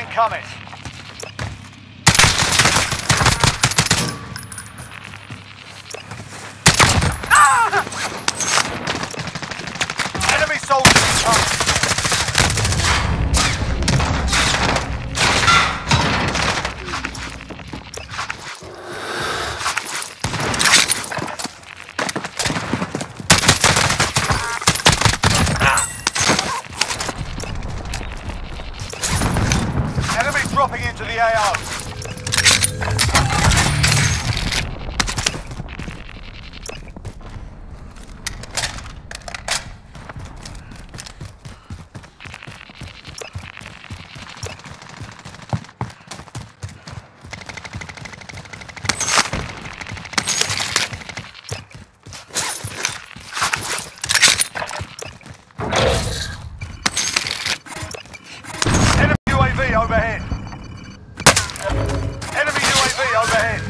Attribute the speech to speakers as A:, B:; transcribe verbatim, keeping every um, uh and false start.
A: incoming. Ah! Enemy soldiers incoming. Dropping into the A O. Enemy U A V overhead. Enemy U A V overhead.